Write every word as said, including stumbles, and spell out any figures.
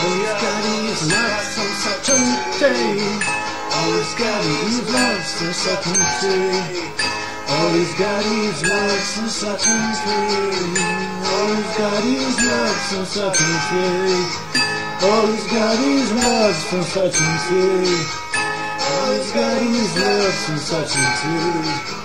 All he's got is love, some Souchong Tea. All he's got is love, some Souchong Tea. All he's got is love, some Souchong Tea. All he's got is love, some Souchong Tea. All he's got is love, some Souchong Tea. All he's got is love, some Souchong Tea.